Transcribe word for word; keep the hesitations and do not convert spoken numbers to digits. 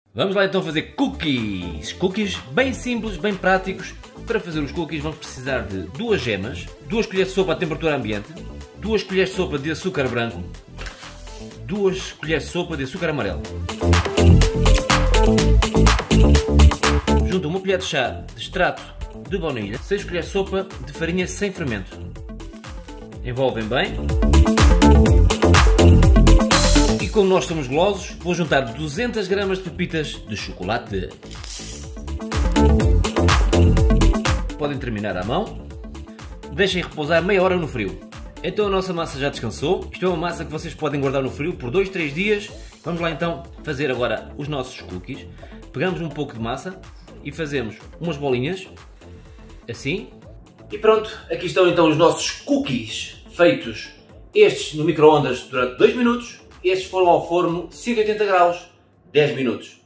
Vamos lá então fazer cookies. Cookies bem simples, bem práticos. Para fazer os cookies vamos precisar de duas gemas, duas colheres de sopa a temperatura ambiente, duas colheres de sopa de açúcar branco, duas colheres de sopa de açúcar amarelo. Junto uma colher de chá de extrato de baunilha, seis colheres de sopa de farinha sem fermento. Envolvem bem. E como nós somos golosos, vou juntar duzentas gramas de pepitas de chocolate. Podem terminar à mão. Deixem repousar meia hora no frio. Então a nossa massa já descansou. Isto é uma massa que vocês podem guardar no frio por dois, três dias. Vamos lá então fazer agora os nossos cookies. Pegamos um pouco de massa e fazemos umas bolinhas, assim. E pronto, aqui estão então os nossos cookies feitos. Estes no micro-ondas durante dois minutos. Estes foram ao forno cento e oitenta graus, dez minutos.